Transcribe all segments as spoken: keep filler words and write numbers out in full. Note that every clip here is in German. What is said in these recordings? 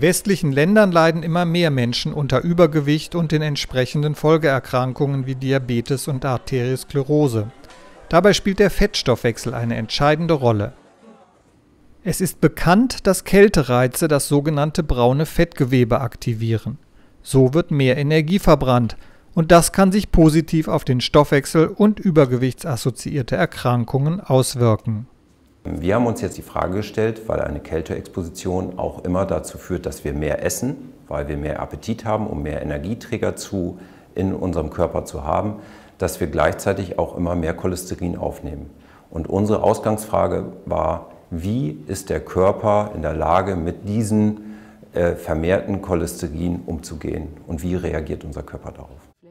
westlichen Ländern leiden immer mehr Menschen unter Übergewicht und den entsprechenden Folgeerkrankungen wie Diabetes und Arteriosklerose. Dabei spielt der Fettstoffwechsel eine entscheidende Rolle. Es ist bekannt, dass Kältereize das sogenannte braune Fettgewebe aktivieren. So wird mehr Energie verbrannt und das kann sich positiv auf den Stoffwechsel und übergewichtsassoziierte Erkrankungen auswirken. Wir haben uns jetzt die Frage gestellt, weil eine Kälteexposition auch immer dazu führt, dass wir mehr essen, weil wir mehr Appetit haben, um mehr Energieträger zu, in unserem Körper zu haben, dass wir gleichzeitig auch immer mehr Cholesterin aufnehmen. Und unsere Ausgangsfrage war, wie ist der Körper in der Lage, mit diesen äh, vermehrten Cholesterin umzugehen und wie reagiert unser Körper darauf?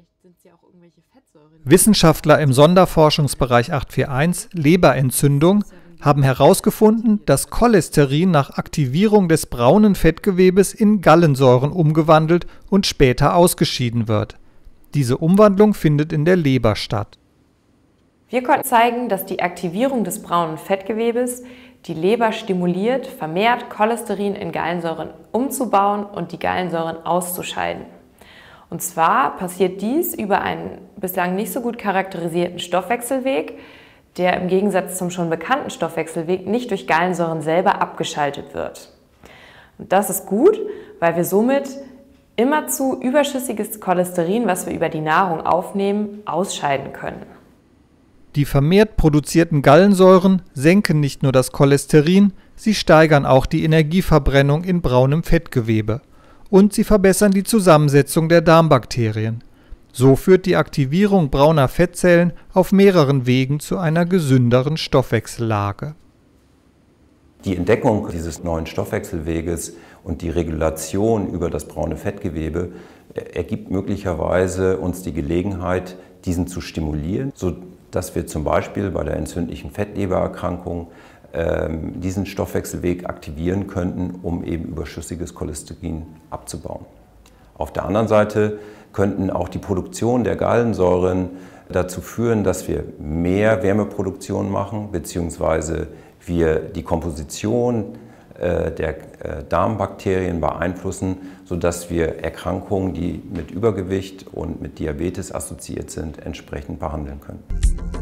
Wissenschaftler im Sonderforschungsbereich acht vier eins Leberentzündung haben herausgefunden, dass Cholesterin nach Aktivierung des braunen Fettgewebes in Gallensäuren umgewandelt und später ausgeschieden wird. Diese Umwandlung findet in der Leber statt. Wir konnten zeigen, dass die Aktivierung des braunen Fettgewebes die Leber stimuliert, vermehrt Cholesterin in Gallensäuren umzubauen und die Gallensäuren auszuscheiden. Und zwar passiert dies über einen bislang nicht so gut charakterisierten Stoffwechselweg, der im Gegensatz zum schon bekannten Stoffwechselweg nicht durch Gallensäuren selber abgeschaltet wird. Und das ist gut, weil wir somit immerzu überschüssiges Cholesterin, was wir über die Nahrung aufnehmen, ausscheiden können. Die vermehrt produzierten Gallensäuren senken nicht nur das Cholesterin, sie steigern auch die Energieverbrennung in braunem Fettgewebe. Und sie verbessern die Zusammensetzung der Darmbakterien. So führt die Aktivierung brauner Fettzellen auf mehreren Wegen zu einer gesünderen Stoffwechsellage. Die Entdeckung dieses neuen Stoffwechselweges und die Regulation über das braune Fettgewebe ergibt möglicherweise uns die Gelegenheit, diesen zu stimulieren, sodass wir zum Beispiel bei der entzündlichen Fettlebererkrankung ähm, diesen Stoffwechselweg aktivieren könnten, um eben überschüssiges Cholesterin abzubauen. Auf der anderen Seite könnten auch die Produktion der Gallensäuren dazu führen, dass wir mehr Wärmeproduktion machen, beziehungsweise wir die Komposition äh, der äh, Darmbakterien beeinflussen, sodass wir Erkrankungen, die mit Übergewicht und mit Diabetes assoziiert sind, entsprechend behandeln können.